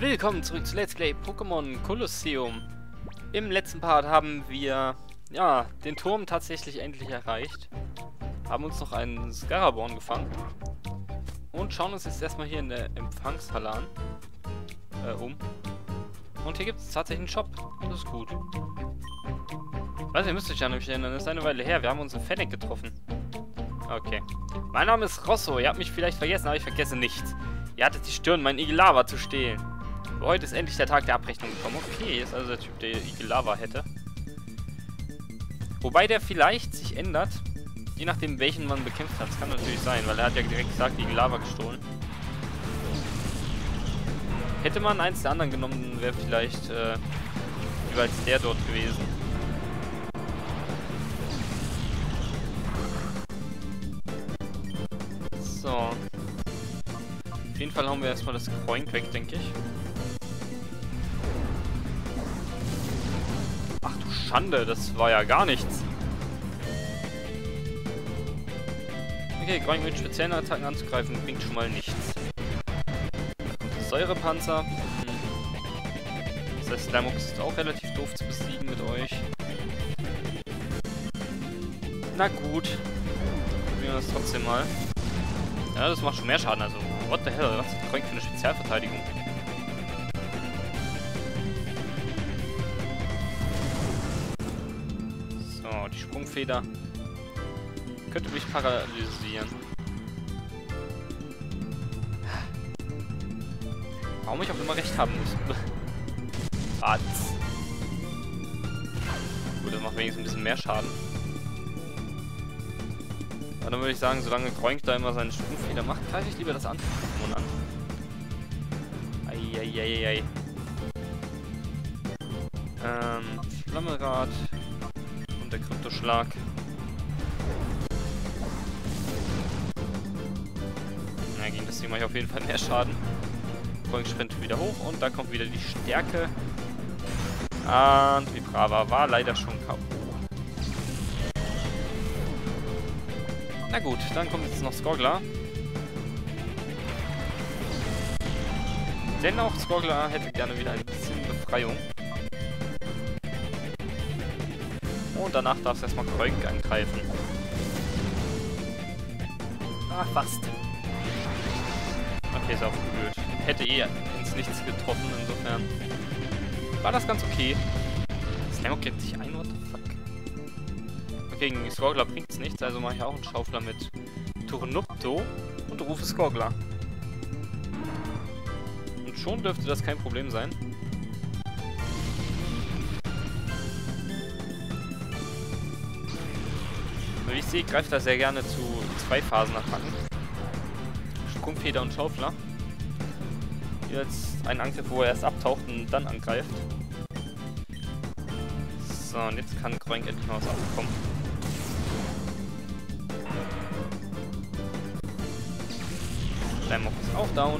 Willkommen zurück zu Let's Play Pokémon Colosseum. Im letzten Part haben wir, ja, den Turm tatsächlich endlich erreicht. Haben uns noch einen Scaraborn gefangen. Und schauen uns jetzt erstmal hier in der Empfangshalle an. Um. Und hier gibt es tatsächlich einen Shop. Das ist gut. Weiß, ihr müsst euch ja nämlich erinnern, das ist eine Weile her. Wir haben uns in Fennec getroffen. Okay. Mein Name ist Rosso. Ihr habt mich vielleicht vergessen, aber ich vergesse nichts. Ihr hattet die Stirn, mein Igelava zu stehlen. Heute ist endlich der Tag der Abrechnung gekommen. Okay, ist also der Typ, der Igelava hätte. Wobei der vielleicht sich ändert, je nachdem, welchen man bekämpft hat. Das kann natürlich sein, weil er hat ja direkt gesagt, Igelava gestohlen. Hätte man eins der anderen genommen, wäre vielleicht jeweils der dort gewesen. So. Auf jeden Fall hauen wir erstmal das Kroink weg, denke ich. Ach du Schande, das war ja gar nichts. Okay, Kroink mit speziellen Attacken anzugreifen, bringt schon mal nichts. Da kommt das Säurepanzer. Das heißt, Slimeox ist auch relativ doof zu besiegen mit euch. Na gut. Probieren wir das trotzdem mal. Ja, das macht schon mehr Schaden, also what the hell, was ist Kroink für eine Spezialverteidigung? So, die Sprungfeder könnte mich paralysieren. Warum ich auch immer recht haben muss. Gut, das macht wenigstens ein bisschen mehr Schaden. Aber dann würde ich sagen, solange Kroink da immer seine Sprungfeder macht, greife ich lieber das andere Pokémon an. Eieieiei. Flammerad und der Kryptoschlag. Na, gegen das Ding mache ich auf jeden Fall mehr Schaden. Kroink sprintet wieder hoch und da kommt wieder die Stärke. Und Vibrava war leider schon K.O. Na gut, dann kommt jetzt noch Skorgla. Denn auch Skorgla hätte gerne wieder ein bisschen Befreiung. Und danach darf es erstmal Kroink angreifen. Ah, fast. Okay, ist aufgewühlt. Hätte ins Nichts getroffen, insofern war das ganz okay. Slimeox klickt sich ein, what the fuck? Okay, gegen Skorgla bringt es nichts, also mache ich auch einen Schaufler mit Turnupto und rufe Skorgla. Und schon dürfte das kein Problem sein. Wie ich sehe, greift er sehr gerne zu zwei Phasenattacken. Sprungfeder und Schaufler. Jetzt ein Angriff, wo er erst abtaucht und dann angreift. So, und jetzt kann Kroink endlich mal was abbekommen. Slimeox ist auch down.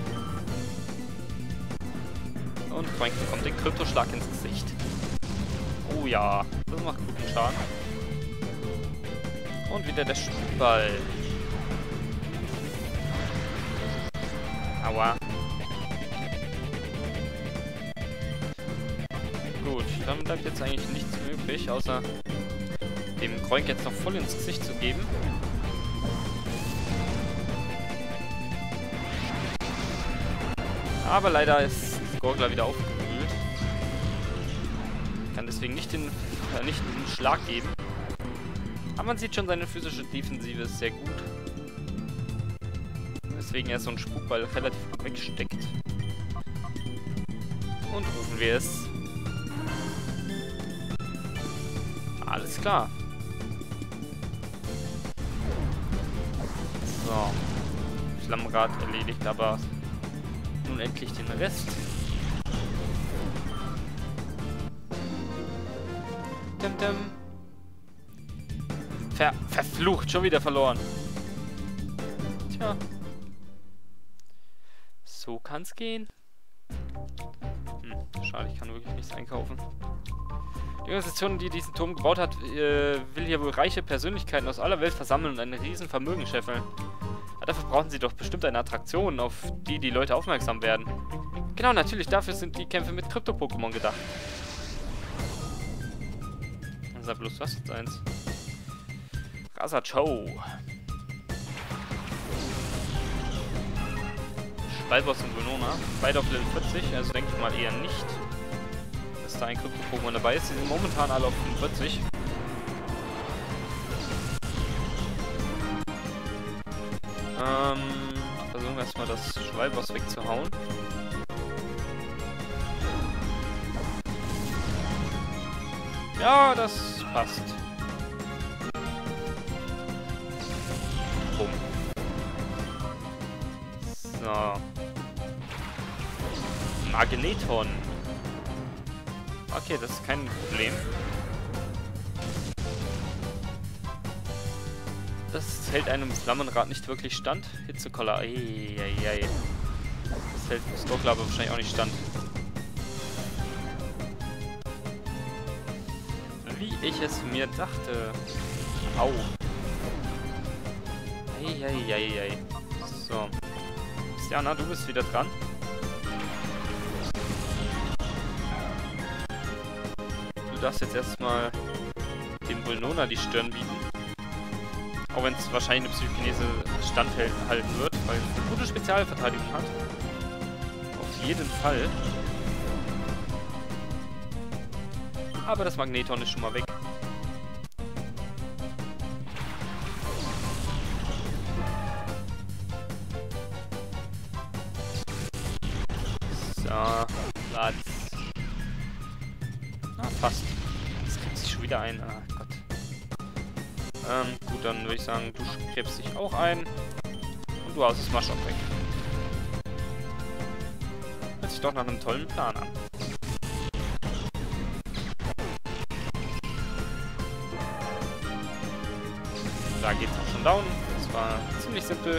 Und Kroink bekommt den Kryptoschlag ins Gesicht. Oh ja, das macht guten Schaden. Und wieder der Spukball. Aua. Gut, dann bleibt jetzt eigentlich nichts mehr übrig, außer dem Kroink jetzt noch voll ins Gesicht zu geben. Aber leider ist Skorgla wieder aufgewühlt. Kann deswegen nicht den Schlag geben. Aber man sieht schon, seine physische Defensive ist sehr gut. Deswegen er so ein Spukball relativ gut wegsteckt. Und rufen wir es. Alles klar. So. Flammenrad erledigt, aber nun endlich den Rest. Verflucht, schon wieder verloren. Tja. So kann's gehen. Schade, ich kann wirklich nichts einkaufen. Die Organisation, die diesen Turm gebaut hat, will hier wohl reiche Persönlichkeiten aus aller Welt versammeln und ein riesen Vermögen scheffeln. Aber dafür brauchen sie doch bestimmt eine Attraktion, auf die die Leute aufmerksam werden. Genau, natürlich, dafür sind die Kämpfe mit Krypto-Pokémon gedacht. Sag bloß, was ist eins? Rasachow. Schwalboss und Venona. Beide auf Level 40, also denke ich mal eher nicht, dass da ein Krypto-Pokémon dabei ist. Die sind momentan alle auf 45. Versuchen wir erstmal das Schwalboss wegzuhauen. Ja, das passt. Bumm. So. Magneton. Okay, das ist kein Problem. Das hält einem Flammenrad nicht wirklich stand. Hitzekoller. Eieiei. Das hält Skokla aber wahrscheinlich auch nicht stand. Wie ich es mir dachte. Au. Eieiei. So. Stiana, du bist wieder dran. Du darfst jetzt erstmal dem Vulnona die Stirn bieten. Auch wenn es wahrscheinlich eine Psychokinese standhalten wird, weil es eine gute Spezialverteidigung hat. Auf jeden Fall. Aber das Magneton ist schon mal weg. So, Platz. Na, fast. Jetzt kriegt sich schon wieder ein. Ah, Gott. Gut, dann würde ich sagen, du krebst dich auch ein. Und du haust das Maschok weg. Hört sich doch nach einem tollen Plan an. Da geht's auch schon down. Das war ziemlich simpel.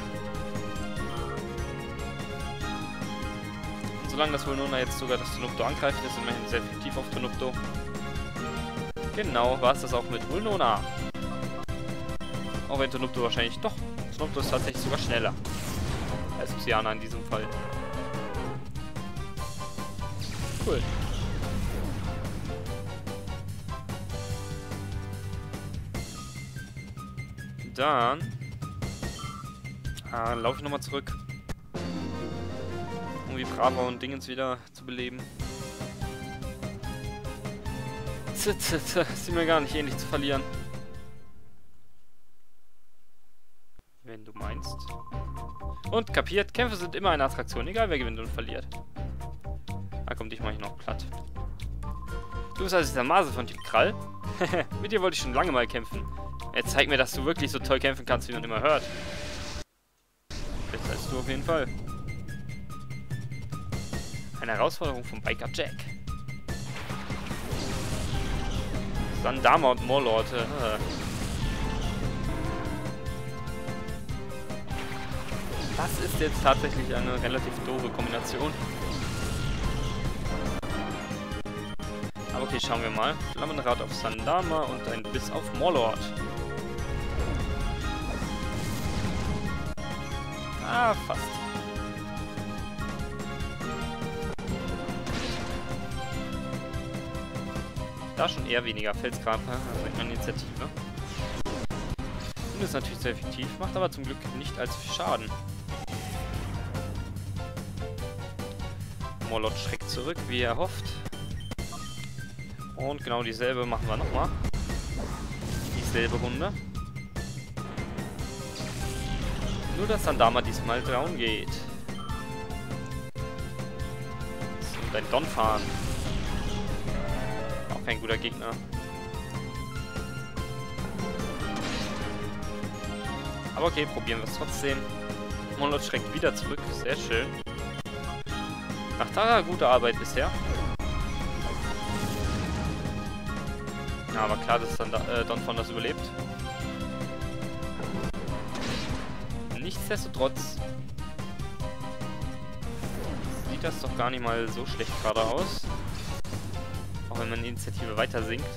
Und solange das Vulnona jetzt sogar das Tonupto angreift, ist immerhin sehr effektiv auf Tonupto. Genau, war es das auch mit Vulnona. Auch wenn Tonupto wahrscheinlich doch. Tonupto ist tatsächlich sogar schneller als Psyana in diesem Fall. Cool. Dann laufe ich nochmal zurück, um Vibrava und Dingens wieder zu beleben. Ist mir gar nicht ähnlich zu verlieren. Wenn du meinst. Und kapiert, Kämpfe sind immer eine Attraktion, egal wer gewinnt und verliert. Da kommt dich mal hier noch platt. Du bist also dieser Mase von Typ Krall. Mit dir wollte ich schon lange mal kämpfen. Jetzt zeig mir, dass du wirklich so toll kämpfen kannst, wie man immer hört. Besser als du auf jeden Fall. Eine Herausforderung von Biker Jack. Sandama und Morlord. Das ist jetzt tatsächlich eine relativ doofe Kombination. Aber okay, schauen wir mal. Flammenrad auf Sandama und ein Biss auf Morlord. Ah, fast. Da schon eher weniger Felskraper, also eine Initiative. Und ist natürlich sehr effektiv, macht aber zum Glück nicht allzu viel Schaden. Morlord schreckt zurück, wie er hofft. Und genau dieselbe machen wir nochmal. Dieselbe Runde. Nur, dass Sandama diesmal down geht. Und ein Donphan. Auch kein guter Gegner. Aber okay, probieren wir es trotzdem. Morlord schreckt wieder zurück. Sehr schön. Nach Tara, gute Arbeit bisher. Ja, aber klar, dass dann Donphan das überlebt. Nichtsdestotrotz sieht das doch gar nicht mal so schlecht gerade aus. Auch wenn man die Initiative weiter sinkt.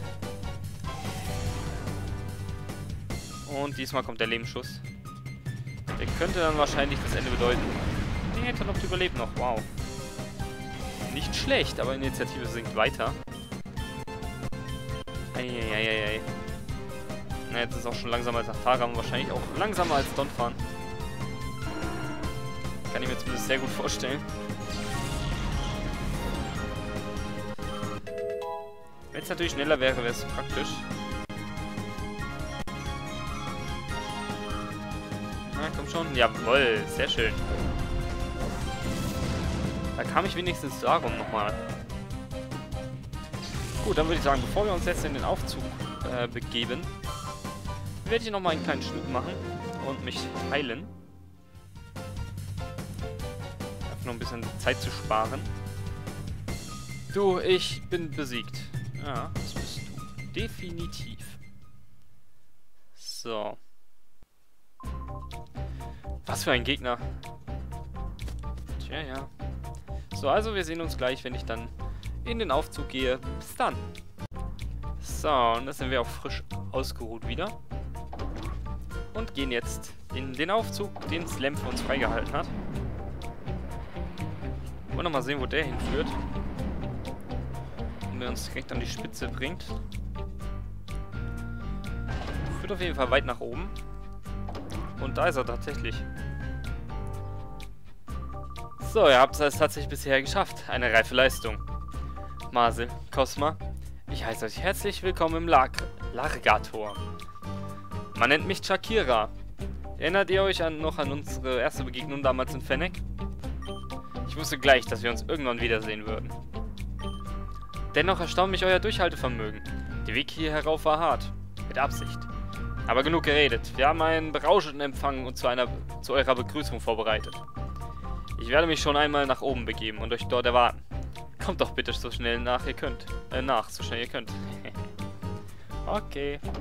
Und diesmal kommt der Lebensschuss. Der könnte dann wahrscheinlich das Ende bedeuten. Nee, Tonopto überlebt noch. Wow. Nicht schlecht, aber Initiative sinkt weiter. Eieieiei. Na, jetzt ist es auch schon langsamer als nach Taram. Wahrscheinlich auch langsamer als Donphan. Kann ich mir zumindest sehr gut vorstellen. Wenn es natürlich schneller wäre, wäre es praktisch. Na, komm schon. Jawohl, sehr schön. Da kam ich wenigstens darum nochmal. Gut, dann würde ich sagen, bevor wir uns jetzt in den Aufzug begeben, werde ich nochmal einen kleinen Schnitt machen und mich heilen. Einfach nur ein bisschen Zeit zu sparen. Du, ich bin besiegt. Ja, das bist du. Definitiv. So. Was für ein Gegner. Tja, ja. So, also wir sehen uns gleich, wenn ich dann in den Aufzug gehe. Bis dann. So, und da sind wir auch frisch ausgeruht wieder. Und gehen jetzt in den Aufzug, den Slam für uns freigehalten hat. Wollen wir noch mal sehen, wo der hinführt. Und der uns direkt an die Spitze bringt. Führt auf jeden Fall weit nach oben. Und da ist er tatsächlich. So, ihr habt es tatsächlich bisher geschafft. Eine reife Leistung. Marcel, Cosma, ich heiße euch herzlich willkommen im Largator. Man nennt mich Shakira. Erinnert ihr euch noch an unsere erste Begegnung damals in Fennec? Ich wusste gleich, dass wir uns irgendwann wiedersehen würden. Dennoch erstaunt mich euer Durchhaltevermögen. Der Weg hier herauf war hart. Mit Absicht. Aber genug geredet. Wir haben einen berauschenden Empfang und zu eurer Begrüßung vorbereitet. Ich werde mich schon einmal nach oben begeben und euch dort erwarten. Kommt doch bitte so schnell so schnell ihr könnt. Okay.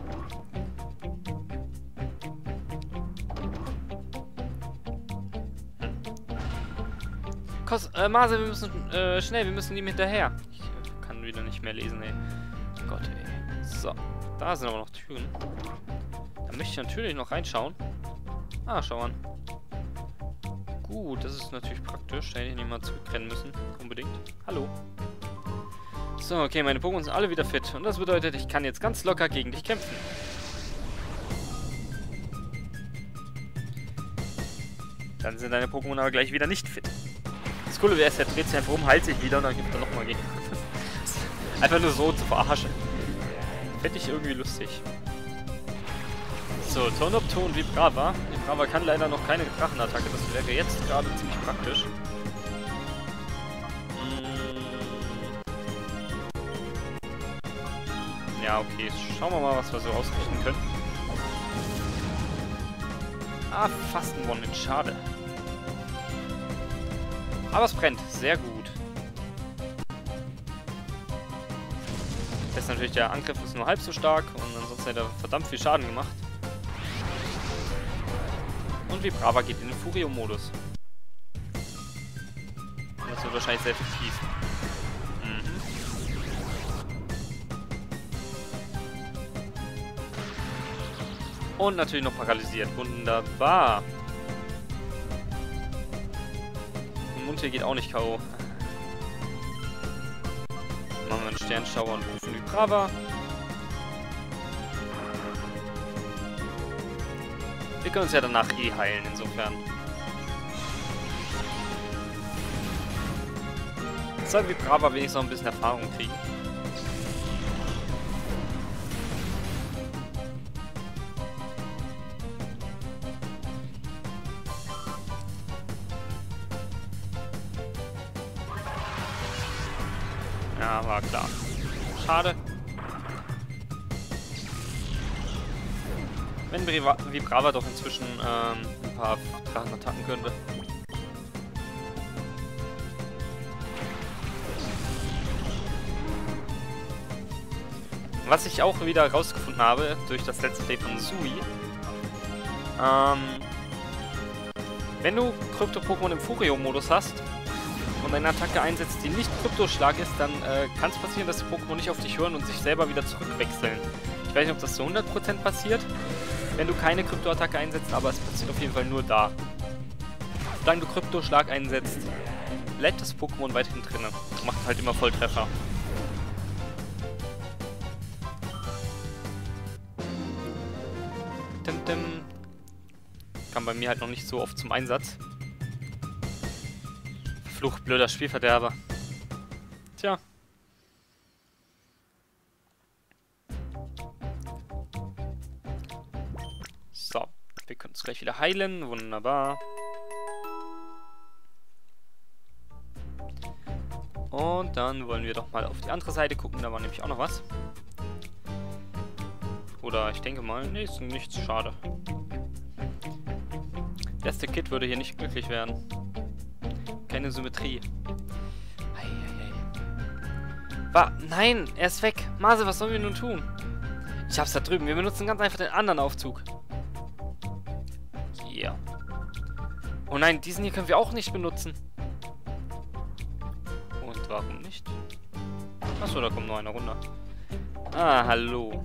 Marcel, wir müssen schnell, wir müssen ihm hinterher. Ich kann wieder nicht mehr lesen, ey. Gott, ey. So, da sind aber noch Türen. Da möchte ich natürlich noch reinschauen. Ah, schau an. Gut, das ist natürlich praktisch. Da hätte ich nicht mal zurückrennen müssen. Unbedingt. Hallo. So, okay, meine Pokémon sind alle wieder fit. Und das bedeutet, ich kann jetzt ganz locker gegen dich kämpfen. Dann sind deine Pokémon aber gleich wieder nicht fit. Das Coole wäre, er dreht sich einfach um, heilt sich wieder und dann gibt er nochmal gegen. Einfach nur so zu verarschen. Fände ich irgendwie lustig. So, Tonopto und Vibrava. Vibrava kann leider noch keine Drachenattacke. Das wäre jetzt gerade ziemlich praktisch. Ja, okay. Schauen wir mal, was wir so ausrichten können. Ah, fast ein One-Hit. Schade. Aber es brennt. Sehr gut. Das ist natürlich, der Angriff ist nur halb so stark und ansonsten hätte er verdammt viel Schaden gemacht. Und Vibrava geht in den Furio-Modus. Das wird wahrscheinlich sehr effektiv. Und natürlich noch paralysiert. Wunderbar. Und Munte geht auch nicht K.O. Machen wir einen Sternschauer und rufen Vibrava. Wir können uns ja danach eh heilen, insofern. Soll Vibrava wenigstens noch ein bisschen Erfahrung kriegen. Ja, war klar. Schade. Wenn Vibrava doch inzwischen ein paar Drachen attacken könnte. Was ich auch wieder rausgefunden habe, durch das Let's Play von Sui, wenn du Krypto-Pokémon im Furio-Modus hast und eine Attacke einsetzt, die nicht Kryptoschlag ist, dann kann es passieren, dass die Pokémon nicht auf dich hören und sich selber wieder zurückwechseln. Ich weiß nicht, ob das zu 100% passiert, wenn du keine Kryptoattacke einsetzt, aber es passiert auf jeden Fall nur da. Solange du Kryptoschlag einsetzt, bleibt das Pokémon weiterhin drin. Macht halt immer Volltreffer. Dim, dim. Kam bei mir halt noch nicht so oft zum Einsatz. Fluch, blöder Spielverderber. Tja. So, wir können uns gleich wieder heilen. Wunderbar. Und dann wollen wir doch mal auf die andere Seite gucken. Da war nämlich auch noch was. Oder ich denke mal, nee, ist nichts, schade. Der erste Kid würde hier nicht glücklich werden. Keine Symmetrie. Nein, er ist weg. Mase, was sollen wir nun tun? Ich hab's da drüben. Wir benutzen ganz einfach den anderen Aufzug. Hier. Oh nein, diesen hier können wir auch nicht benutzen. Und warum nicht? Achso, da kommt nur einer runter. Ah, hallo.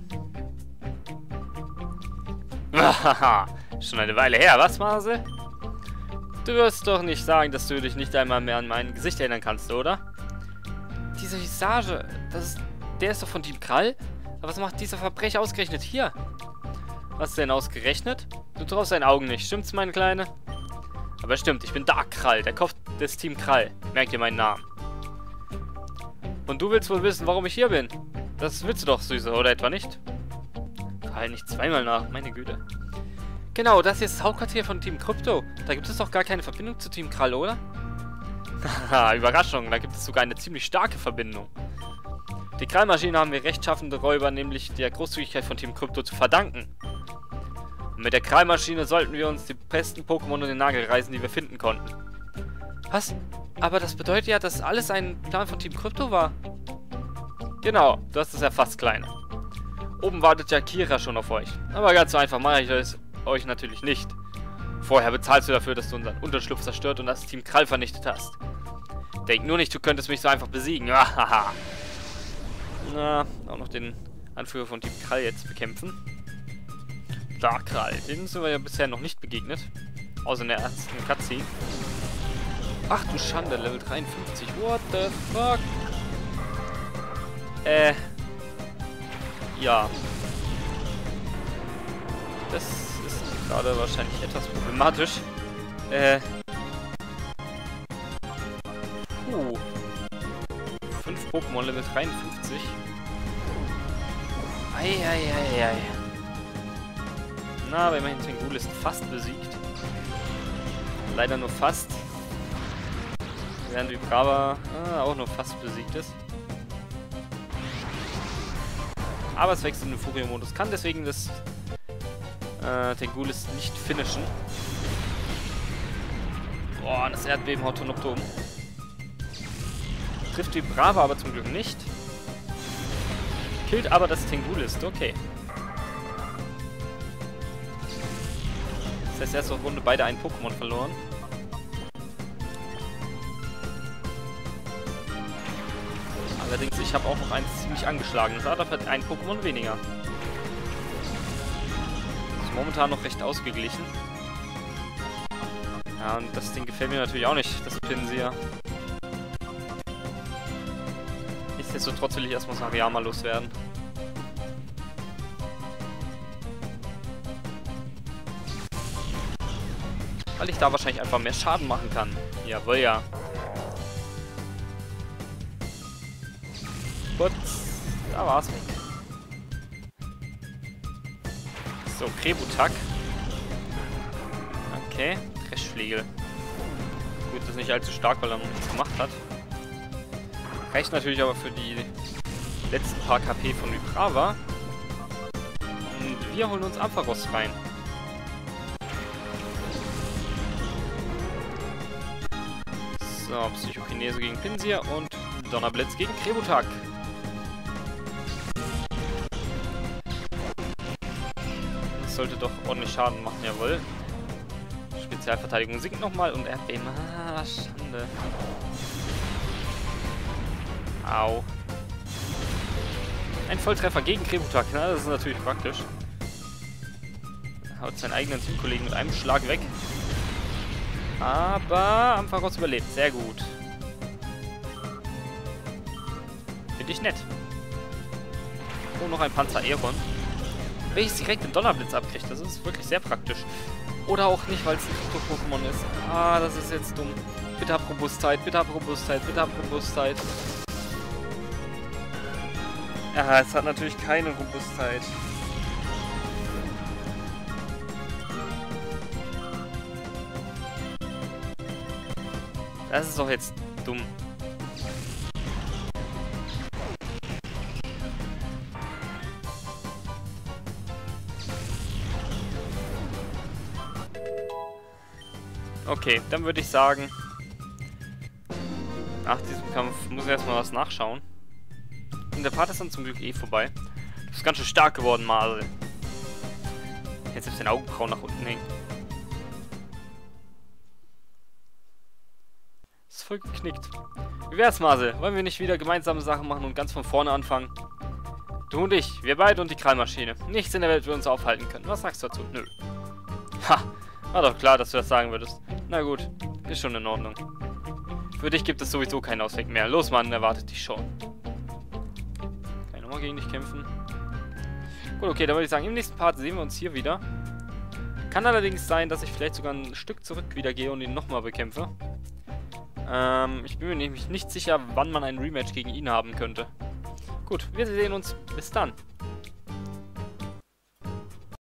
Haha, schon eine Weile her, was, Mase? Du wirst doch nicht sagen, dass du dich nicht einmal mehr an mein Gesicht erinnern kannst, oder? Diese Visage, der ist doch von Team Krall? Aber was macht dieser Verbrecher ausgerechnet hier? Was denn ausgerechnet? Du traust deinen Augen nicht, stimmt's, meine Kleine? Aber stimmt, ich bin Dark Krall, der Kopf des Team Krall. Merk dir meinen Namen. Und du willst wohl wissen, warum ich hier bin? Das willst du doch, Süße, oder etwa nicht? Frage nicht zweimal nach, meine Güte. Genau, das hier ist das Hauptquartier von Team Krypto. Da gibt es doch gar keine Verbindung zu Team Krall, oder? Haha, Überraschung, da gibt es sogar eine ziemlich starke Verbindung. Die Krallmaschine haben wir rechtschaffende Räuber nämlich der Großzügigkeit von Team Krypto zu verdanken. Und mit der Krallmaschine sollten wir uns die besten Pokémon in den Nagel reißen, die wir finden konnten. Was? Aber das bedeutet ja, dass alles ein Plan von Team Krypto war. Genau, du hast es erfasst, Kleine. Oben wartet ja Kira schon auf euch. Aber ganz so einfach mache ich es euch natürlich nicht. Vorher bezahlst du dafür, dass du unseren Unterschlupf zerstört und das Team Krall vernichtet hast. Denk nur nicht, du könntest mich so einfach besiegen. Na, auch noch den Anführer von Team Krall jetzt bekämpfen. Da, Krall. Den sind wir ja bisher noch nicht begegnet. Außer in der ersten Cutscene. Ach du Schande, Level 53. What the fuck? Ja. Das ist gerade wahrscheinlich etwas problematisch. 5 Pokémon Level 53. Eieieiei. Na, aber immerhin Tengul ist fast besiegt. Leider nur fast. Während Vibrava auch nur fast besiegt ist. Aber es wechselt in den Furio-Modus. Kann deswegen das Tengulis nicht finishen. Boah, das Erdbeben haut Tonopto um. Trifft Vibrava aber zum Glück nicht. Killt aber das Tengulis. Okay. Das heißt, erste Runde beide ein Pokémon verloren. Allerdings, ich habe auch noch eins ziemlich angeschlagen. Das hat ein Pokémon weniger. Ist momentan noch recht ausgeglichen. Ja, und das Ding gefällt mir natürlich auch nicht, das Pinsir. Nichtsdestotrotz will ich erstmal Sariyama loswerden. Weil ich da wahrscheinlich einfach mehr Schaden machen kann. Jawohl, ja. Gut, da war's weg. So, Krebutak. Okay, Dreschflegel. Gut, das ist nicht allzu stark, weil er noch nichts gemacht hat. Reicht natürlich aber für die letzten paar KP von Vibrava. Und wir holen uns Ampharos rein. So, Psychokinese gegen Pinsir und Donnerblitz gegen Krebutak. Das sollte doch ordentlich Schaden machen, jawohl. Spezialverteidigung sinkt nochmal und Erdbeben. Ah, Schande. Au. Ein Volltreffer gegen Krebutak, na, das ist natürlich praktisch. Er haut seinen eigenen Teamkollegen mit einem Schlag weg. Aber Ampharos überlebt, sehr gut. Finde ich nett. Oh, noch ein Panzer Aeron. Welches direkt den Donnerblitz abkriegt. Das ist wirklich sehr praktisch. Oder auch nicht, weil es ein Pokémon ist. Ah, das ist jetzt dumm. Bitte hab Robustheit, bitte hab Robustheit, bitte hab Robustheit. Ja, es hat natürlich keine Robustheit. Das ist doch jetzt dumm. Okay, dann würde ich sagen, nach diesem Kampf muss ich erstmal was nachschauen. Und der Part ist dann zum Glück eh vorbei. Du bist ganz schön stark geworden, Marcel. Jetzt ist den Augenbrauen nach unten hängen. Ist voll geknickt. Wie wär's, Marcel? Wollen wir nicht wieder gemeinsame Sachen machen und ganz von vorne anfangen? Du und ich, wir beide und die Krallmaschine. Nichts in der Welt wird uns aufhalten können. Was sagst du dazu? Nö. Ha! War doch klar, dass du das sagen würdest. Na gut, ist schon in Ordnung. Für dich gibt es sowieso keinen Ausweg mehr. Los, Mann, erwartet dich schon. Kann ich nochmal gegen dich kämpfen? Gut, okay, dann würde ich sagen, im nächsten Part sehen wir uns hier wieder. Kann allerdings sein, dass ich vielleicht sogar ein Stück zurück wieder gehe und ihn nochmal bekämpfe. Ich bin mir nämlich nicht sicher, wann man ein Rematch gegen ihn haben könnte. Gut, wir sehen uns. Bis dann.